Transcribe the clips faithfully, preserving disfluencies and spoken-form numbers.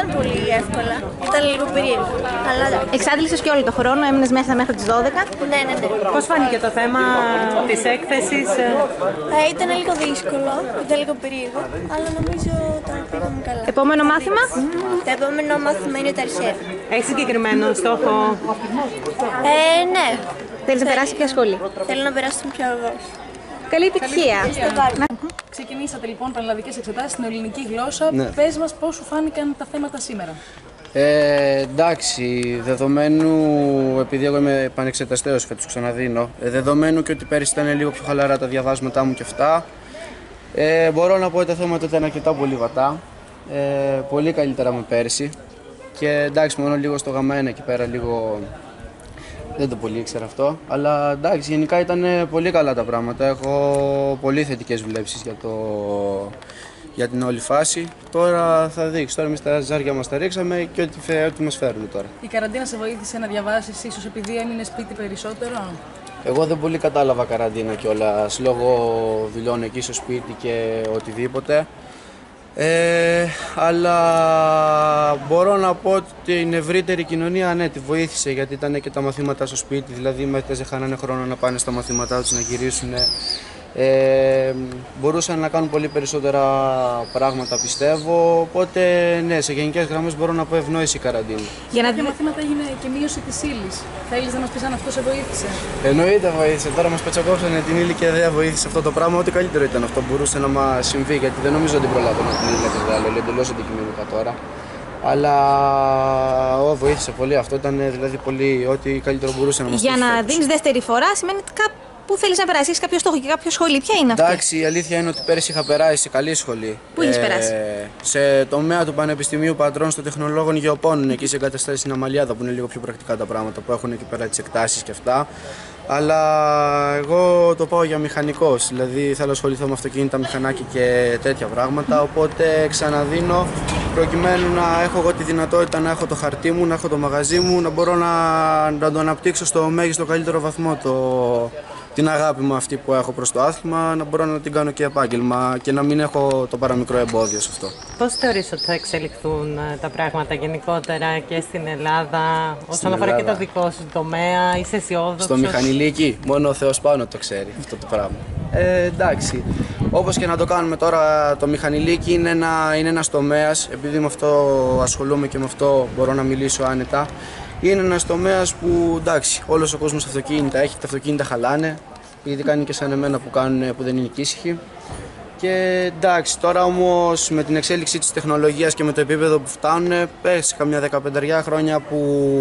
ήταν πολύ εύκολα. Ήταν λίγο περίεργο. Αλλά εξάντλησες και όλο το χρόνο, έμεινες μέσα μέχρι τις δώδεκα. ναι, ναι, ναι. Πώς φάνηκε το θέμα της έκθεσης? Ε, ήταν λίγο δύσκολο, ήταν λίγο περίεργο, αλλά νομίζω τα πήγαμε καλά. Επόμενο μάθημα. Το επόμενο μάθημα είναι τα ρεσέρ. Έχεις συγκεκριμένο στόχο? Ε, ναι. Θέλεις να περάσεις ποια σχολή? Θέλω να περάσω στον πιο αργό. Καλή επιτυχία. Ξεκινήσατε λοιπόν πανελλαδικές εξετάσεις στην ελληνική γλώσσα. Ναι. Πες μας πώς σου φάνηκαν τα θέματα σήμερα. Ε, εντάξει, δεδομένου, επειδή εγώ είμαι πανεξεταστέος φέτος, ξαναδίνω, ε, δεδομένου και ότι πέρυσι ήταν λίγο πιο χαλαρά τα διαβάσματά μου και αυτά, ε, μπορώ να πω ότι τα θέματα ήταν αρκετά πολύ βατά, ε, πολύ καλύτερα με πέρυσι και εντάξει, μόνο λίγο στο γαμένα εκεί πέρα λίγο δεν το πολύ ήξερα αυτό, αλλά εντάξει, γενικά ήταν πολύ καλά τα πράγματα, έχω πολύ θετικές βλέψεις για το... για την όλη φάση. Τώρα θα δείξει. Τώρα εμείς τα ζάρια μας τα ρίξαμε και ό,τι, ό,τι μας φέρνουν τώρα. Η καραντίνα σε βοήθησε να διαβάσεις, ίσως επειδή έμεινε σπίτι περισσότερο? Εγώ δεν πολύ κατάλαβα καραντίνα κιόλας, λόγω δουλειών εκεί στο σπίτι και οτιδήποτε. Ε, αλλά μπορώ να πω ότι την ευρύτερη κοινωνία ναι, τη βοήθησε, γιατί ήταν και τα μαθήματα στο σπίτι, δηλαδή οι μαθητές δεν χάνανε χρόνο να πάνε στα μαθήματά τους, να γυρίσουν. Ε, μπορούσαν να κάνουν πολύ περισσότερα πράγματα, πιστεύω, οπότε ναι, σε γενικές γραμμές μπορώ να πω ευνόησε η καραντίνα. Για να δει μαθήματα έγινε και μείωση της ύλης. Θέλεις να μας πεις αν αυτό σε βοήθησε? Εννοείται βοήθησε, τώρα μας πετσακόψανε την ύλη και δεν βοήθησε αυτό το πράγμα, ό,τι καλύτερο ήταν αυτό μπορούσε να μας συμβεί, γιατί δεν νομίζω ότι προλάβαινα την ύλη και το άλλο, λέει εντελώς αντικειμενικά τώρα. Αλλά ό, βοήθησε πολύ, αυτό ήταν δηλαδή πολύ, ό,τι καλύτερο μπορούσε να μας Για πει. να δίνεις δεύτερη φορά σημαίνει ότι κάπου θέλεις να περάσεις, κάποιο στόχο και κάποιο σχολή. Ποια είναι αυτή? Εντάξει, η αλήθεια είναι ότι πέρυσι είχα περάσει σε καλή σχολή. Πού έχεις περάσει? Σε τομέα του Πανεπιστημίου Πατρών στο Τεχνολόγων Γεωπόνων, εκεί σε εγκαταστάσεις στην Αμαλιάδα, που είναι λίγο πιο πρακτικά τα πράγματα, που έχουν εκεί πέρα τις εκτάσεις και αυτά. Αλλά εγώ το πάω για μηχανικός, δηλαδή θέλω να ασχοληθώ με αυτοκίνητα, μηχανάκι και τέτοια πράγματα. Οπότε ξαναδίνω προκειμένου να έχω εγώ τη δυνατότητα να έχω το χαρτί μου, να έχω το μαγαζί μου, να μπορώ να, να το αναπτύξω στο μέγιστο καλύτερο βαθμό το, την αγάπη μου αυτή που έχω προς το άθλημα, να μπορώ να την κάνω και επάγγελμα και να μην έχω το παραμικρό εμπόδιο σε αυτό. Πώς θεωρείς ότι θα εξελιχθούν τα πράγματα γενικότερα και στην Ελλάδα, όσον αφορά και το δικό σου τομέα, είσαι αισιόδοξος? Στο μηχανηλίκι, μόνο ο Θεός πάνω το ξέρει αυτό το πράγμα. Ε, εντάξει, όπως και να το κάνουμε τώρα, το μηχανηλίκι είναι, ένα, είναι ένας τομέας, επειδή με αυτό ασχολούμαι και με αυτό μπορώ να μιλήσω άνετα. Είναι ένας τομέας που εντάξει, όλος ο κόσμος αυτοκίνητα έχει, τα αυτοκίνητα χαλάνε, ειδικά είναι και σαν εμένα που, κάνουν, που δεν είναι ήσυχοι. Και εντάξει, τώρα όμως με την εξέλιξη της τεχνολογίας και με το επίπεδο που φτάνουν, πέσει καμιά δεκαπενταριά χρόνια που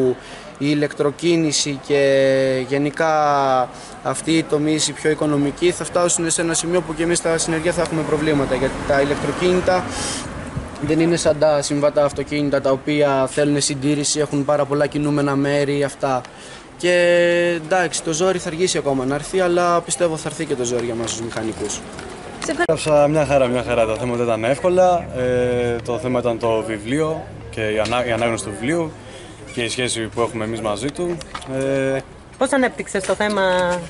η ηλεκτροκίνηση και γενικά αυτή η τομείς οι πιο οικονομικοί θα φτάσουν σε ένα σημείο που και εμείς στα συνεργεία θα έχουμε προβλήματα, γιατί τα ηλεκτροκίνητα δεν είναι σαν τα συμβατά αυτοκίνητα τα οποία θέλουν συντήρηση, έχουν πάρα πολλά κινούμενα μέρη, αυτά. Και εντάξει, το ζόρι θα αργήσει ακόμα να έρθει, αλλά πιστεύω θα έρθει και το ζόρι για μας τους μηχανικούς. Έγραψα μια χαρά, μια χαρά. Τα θέματα ήταν εύκολα. Ε, το θέμα ήταν το βιβλίο και η, ανά, η ανάγνωση του βιβλίου και η σχέση που έχουμε εμείς μαζί του. Ε, Πώς ανέπτυξες το θέμα?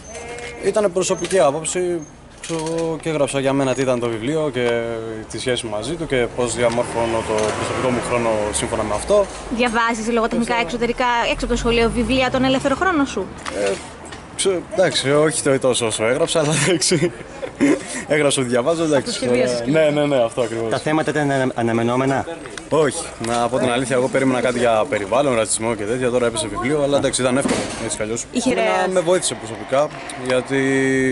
Ήταν προσωπική άποψη και έγραψα για μένα τι ήταν το βιβλίο και τη σχέση μαζί του και πώς διαμόρφωνω το προσωπικό μου χρόνο σύμφωνα με αυτό. Διαβάζεις λογοτεχνικά εξωτερικά, έξω από το σχολείο, βιβλία τον ελεύθερο χρόνο σου? Ε, ξε, εντάξει, όχι το τόσο όσο έγραψα, αλλά εντάξει. Έγραψα ότι διαβάζω, εντάξει. Ναι, ναι, ναι, αυτό ακριβώς. Τα θέματα ήταν αναμενόμενα? Όχι, να πω την αλήθεια, εγώ περίμενα κάτι για περιβάλλον, ρατσισμό και τέτοια. Τώρα έπεσε βιβλίο, αλλά εντάξει, ήταν εύκολο έτσι κι αλλιώς. Με βοήθησε προσωπικά, γιατί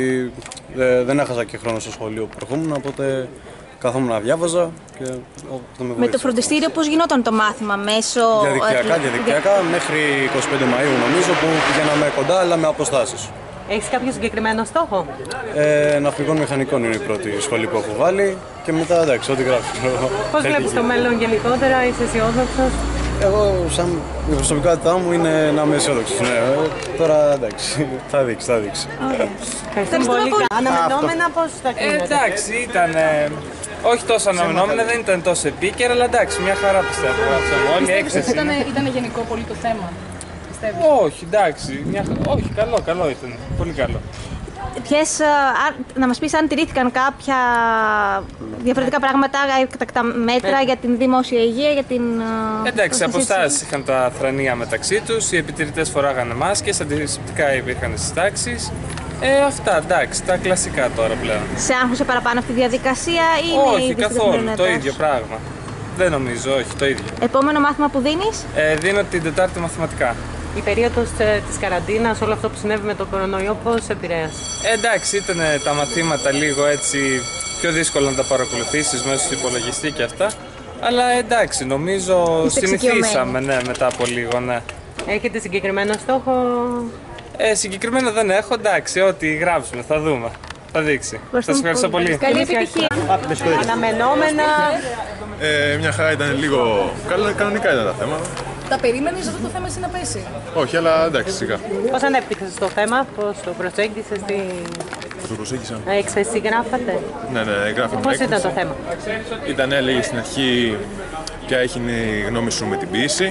δεν έχασα και χρόνο στο σχολείο που προχόμουν, οπότε καθόμουν να διάβαζα και το με Με το φροντιστήριο πώς γινόταν το μάθημα, μέσω... Διαδικτυακά, διαδικτυακά, μέχρι εικοστή πέμπτη Μαΐου νομίζω, που πηγαίναμε κοντά, αλλά με αποστάσεις. Έχεις κάποιο συγκεκριμένο στόχο? Ε, ναυπηγών μηχανικών είναι η πρώτη σχολή που έχω βάλει και μετά εντάξει, ό,τι γράφει. Πώς βλέπεις το μέλλον γενικότερα, είσαι αισιόδοξος? Εγώ, σαν η προσωπικότητά μου είναι να είμαι αισιόδοξος. Ναι, τώρα εντάξει, θα δείξει, θα δείξει. Ευχαριστούμε πολύ. Αναμενόμενα πώς θα κρίνετε? Εντάξει, ήταν. Όχι τόσο αναμενόμενα, δεν ήταν τόσο επίκαιρα, αλλά εντάξει, μια χαρά πιστεύω. Ήταν, ήταν γενικό πολύ το θέμα? Όχι, εντάξει, μια... όχι, καλό, καλό ήταν, πολύ καλό. Ποιες, να μας πεις αν τηρήθηκαν κάποια διαφορετικά πράγματα, έκτακτα μέτρα για την δημόσια υγεία, για την. Εντάξει, αποστάσεις είχαν τα θρανία μεταξύ τους, οι επιτηρητές φοράγανε μάσκες, αντισηπτικά υπήρχαν στις τάξεις. Ε, αυτά, εντάξει, τα κλασικά τώρα πλέον. Σε άγχωσε παραπάνω αυτή η διαδικασία ή όχι, καθόλου, το ίδιο πράγμα. Δεν νομίζω, όχι, το ίδιο. Επόμενο μάθημα που δίνεις? Ε, δίνω την Τετάρτη μαθηματικά. Η περίοδος της καραντίνας, όλο αυτό που συνέβη με τον κορονοϊό, πώς επηρέασε? Ε, εντάξει, ήταν τα μαθήματα λίγο έτσι πιο δύσκολο να τα παρακολουθήσεις μέσω του υπολογιστή και αυτά. Αλλά εντάξει, νομίζω συνηθίσαμε, ναι, μετά από λίγο, ναι. Έχετε συγκεκριμένο στόχο? Ε, συγκεκριμένα δεν έχω, εντάξει, ό,τι γράψουμε, θα δούμε. Θα δείξει. Σας ευχαριστώ πολύ. Καλή επιτυχία. Αναμενόμενα. Ε, μια χαρά, ήταν λίγο. Κανονικά ήταν τα θέματα. Τα περίμενες αυτό το θέμα εσύ να πέσει? Όχι, αλλά εντάξει, σιγά. Πώς ανέπτυξες το θέμα, πώς το προσέγγισες, τι. Πώς το προσέγγισα? Έκθεση γράφατε? Ναι, ναι, γράφαμε. Πώς ήταν το θέμα? Ήταν, έλεγε στην αρχή ποια είναι η γνώμη σου με την ποίηση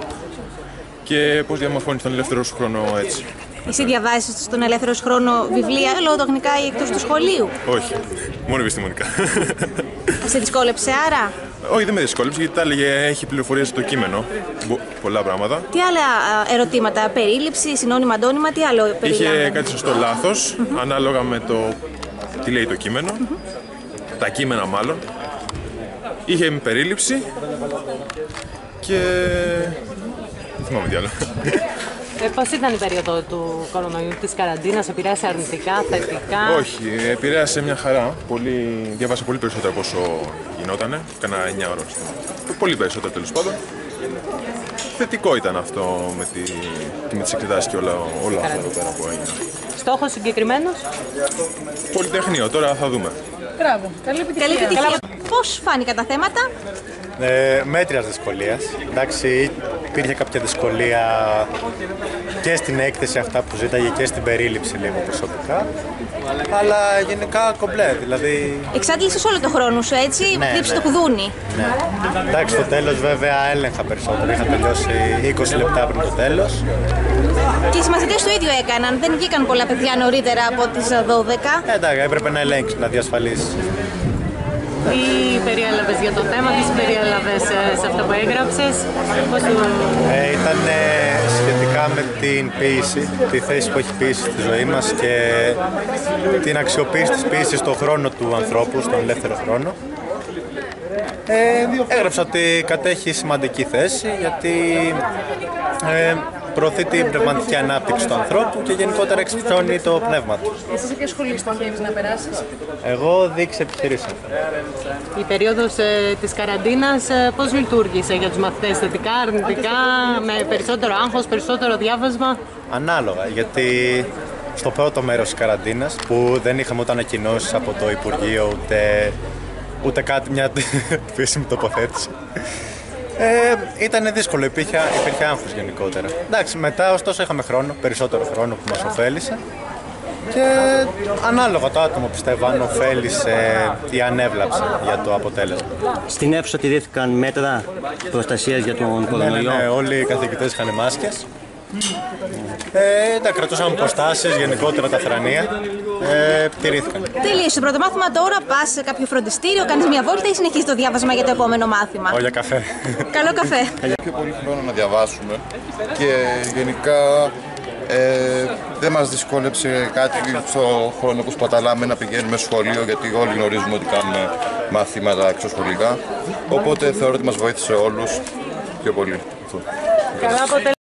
και πώς διαμορφώνεις τον ελεύθερο σου χρόνο έτσι. Εσύ διαβάζεις στον ελεύθερο σου χρόνο βιβλία λογοτεχνικά ή εκτός του σχολείου? Όχι, μόνο επιστημονικά. Σε δυσκόλεψε άρα? Όχι, δεν με δυσκόλεψε γιατί τα έλεγε, έχει πληροφορίες στο κείμενο. Πολλά πράγματα. Τι άλλα ερωτήματα, περίληψη, συνώνυμα, αντώνυμα, τι άλλο περιλάμβανε? Είχε κάτι σωστό λάθος, mm-hmm. ανάλογα με το τι λέει το κείμενο, mm-hmm. τα κείμενα μάλλον. Είχε περίληψη και δεν θυμάμαι τι άλλο. Ε, πώς ήταν η περίοδο του κορονοϊού, της καραντίνας, επηρέασε αρνητικά, θετικά? Όχι, επηρέασε μια χαρά. Πολύ, διάβασα πολύ περισσότερο από όσο γινότανε. Κάνα εννιά ώρες. Πολύ περισσότερο τέλος πάντων. Θετικό ήταν αυτό με, τη, με τις εξετάσεις και όλα, όλα αυτά εδώ πέρα που έγιναν. Στόχος συγκεκριμένος? Πολυτεχνείο, τώρα θα δούμε. Μπράβο, καλή επιτυχία. Καλή επιτυχία. Πώς φάνηκαν τα θέματα? Ε, μέτριας δυσκολίας. Εντάξει, υπήρχε κάποια δυσκολία και στην έκθεση αυτά που ζήταγε και στην περίληψη λίγο προσωπικά. Αλλά γενικά κομπλέ, δηλαδή. Εξάντλησες όλο το χρόνο σου, έτσι, ναι, χτύψε ναι. το κουδούνι. Ναι. Εντάξει, στο τέλος βέβαια έλεγχα περισσότερο. Είχα τελειώσει είκοσι λεπτά πριν το τέλος. Και οι συμμαθητές το ίδιο έκαναν. Δεν βγήκαν πολλά παιδιά νωρίτερα από τις δώδεκα. Ε, εντάξει, έπρεπε να ελέγξεις, να διασφαλίσεις. Τι περιέλαβες για το θέμα, τι περιέλαβες σε αυτό που έγραψες, πώς το... Ε, ήταν σχετικά με την ποίηση, τη θέση που έχει ποίηση στη ζωή μας και την αξιοποίηση της ποίησης στον χρόνο του ανθρώπου, στον ελεύθερο χρόνο. Ε, έγραψα ότι κατέχει σημαντική θέση γιατί ε, προωθεί την πνευματική ανάπτυξη του ανθρώπου και γενικότερα εξυψώνει το πνεύμα του. Εσύ σε ποιο σχολείο στοχεύεις να περάσεις? Εγώ δείξη επιχειρήσεων. Η περίοδος ε, της καραντίνας ε, πώς λειτουργήσε για τους μαθητές, θετικά, αρνητικά, με περισσότερο άγχος, περισσότερο διάβασμα? Ανάλογα, γιατί στο πρώτο μέρος της καραντίνας που δεν είχαμε ούτε ανακοινώσεις από το Υπουργείο ούτε, ούτε κάτι, μια επίσημη τοποθέτηση. Ε, ήταν δύσκολο, υπήρχε, υπήρχε άγχος γενικότερα. Εντάξει, μετά ωστόσο είχαμε χρόνο, περισσότερο χρόνο που μας ωφέλησε και ανάλογα το άτομο πιστεύω αν ωφέλησε ή αν έβλαψε για το αποτέλεσμα. Στην αίθουσα τηρήθηκαν μέτρα προστασίας για τον κορονοϊό? Ναι, ναι, όλοι οι καθηγητές είχαν μάσκες. Ε, τα κρατούσαμε προστάσεις, γενικότερα τα θρανία. Ε, τηρήθηκαν. Τελείωσε το πρώτο μάθημα, τώρα πας σε κάποιο φροντιστήριο, κάνεις μια βόλτα ή συνεχίζεις το διάβασμα για το επόμενο μάθημα? Όχι, για καφέ. Καλό καφέ. Πιο πολύ χρόνο να διαβάσουμε και γενικά ε, δεν μας δυσκόλεψε κάτι στο χρόνο που σπαταλάμε να πηγαίνουμε σχολείο, γιατί όλοι γνωρίζουμε ότι κάνουμε μαθήματα εξωσχολικά. Οπότε θεωρώ ότι μας βοήθησε όλους πιο πολύ. Καλά